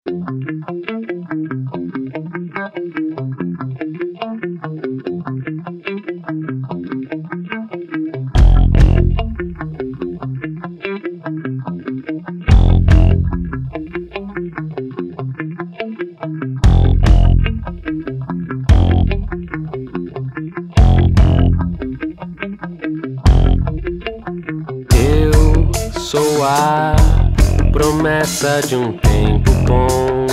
Sou a promessa de um tempo bom.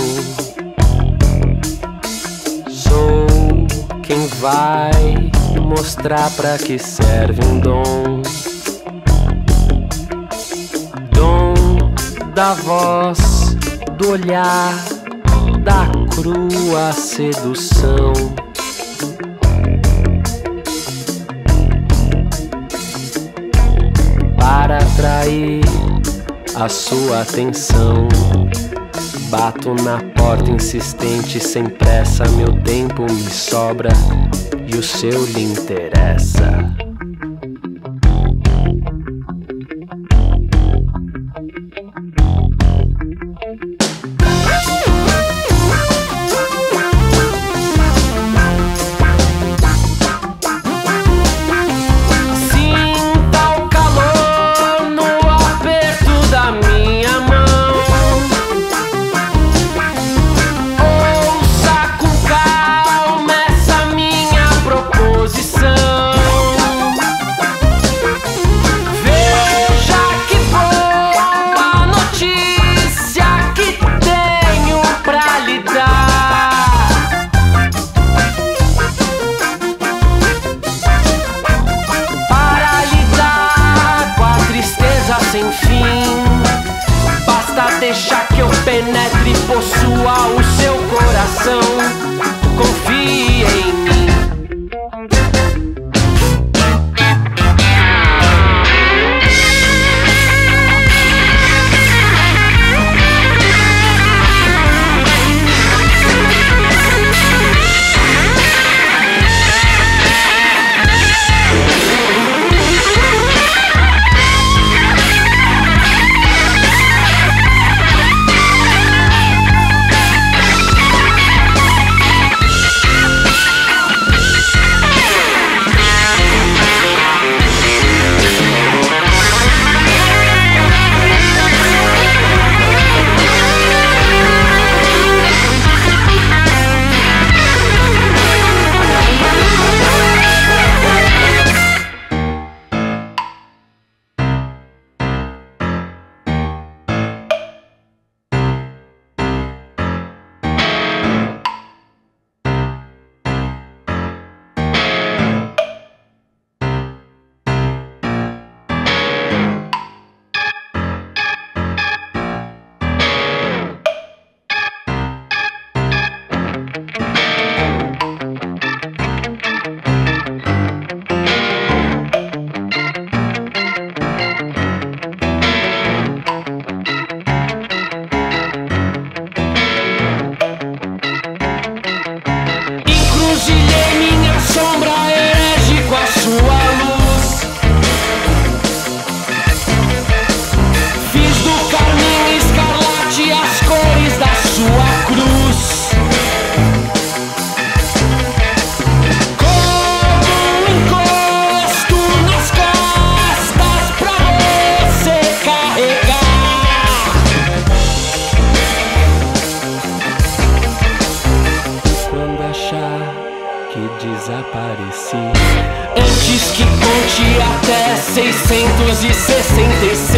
Sou quem vai mostrar pra que serve um dom. Dom da voz, do olhar, da crua sedução. Para atrair a sua atenção, bato na porta insistente, sem pressa. Meu tempo me sobra e o seu lhe interessa. Sem fim, basta deixar que eu penetre e possua o seu coração. Confie em mim. Desapareci antes que conte até 666.